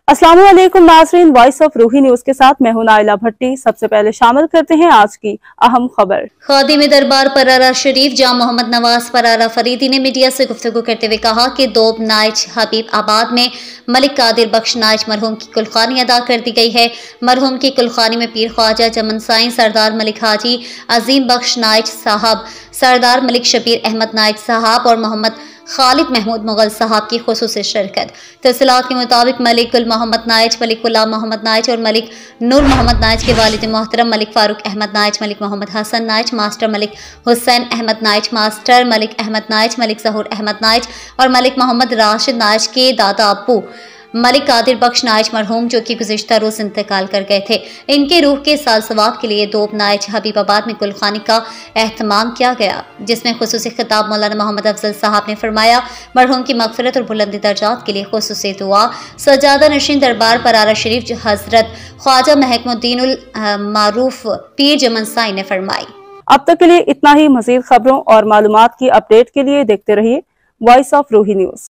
अस्सलाम वालेकुम नाज़रीन, वॉइस ऑफ रूही न्यूज के साथ मैं हूं नाइला भट्टी। सबसे पहले शामिल करते हैं आज की अहम खबर। खादिम दरबार परारा शरीफ जाम मोहम्मद नवाज परारा फरीदी ने मीडिया से गुफ्तगू करते हुए कहा कि दोब नाइच हबीब आबाद में मलिक कादिर बख्श नाइच मरहूम की कुलखानी अदा कर दी गई है। मरहूम की कुलखानी में पीर ख्वाजा चमन साईं सरदार मलिक हाजी अजीम बख्श नाइच साहब, सरदार मलिक शबीर अहमद नाइच साहब और मोहम्मद खालिद महमूद मुगल साहब की खुसूसी शिरकत। तफसीलात के मुताबिक मलिक गुल मोहम्मद नाइच, मलिक गुलाम मोहम्मद नाइच और मलिक नूर मोहम्मद नाइच के वालिद मोहतरम मलिक फारूक अहमद नाइच, मलिक मोहम्मद हसन नाइच, मास्टर मलिक हुसैन अहमद नाइच, मास्टर मलिक अहमद नाइच, मलिक जहूर अहमद नाइच और मलिक मोहम्मद राशिद नाइच के दादा अब्बू मलिक कादिर बख्श नाइच मरहूम जो कि गुज़िश्ता रोज इंतकाल कर गए थे। इनके रूह के साल सवाब के लिए दोब नाइच हबीबाबाद में कुलखानी का एहतमाम किया गया, जिसमें खुसूसी खिताब मौलाना मोहम्मद अफजल साहब ने फरमाया मरहूम की मगफिरत और बुलंदी दर्जात के लिए खुसूसी दुआ। सजादा नशीन दरबार परारा शरीफ हजरत ख्वाजा महकमुद्दीन उल मारूफ पीर चमन साईं ने फरमाई। अब तक के लिए इतना ही। मजीद खबरों और मालूमात की अपडेट के लिए देखते रहिए वॉइस ऑफ रूही न्यूज।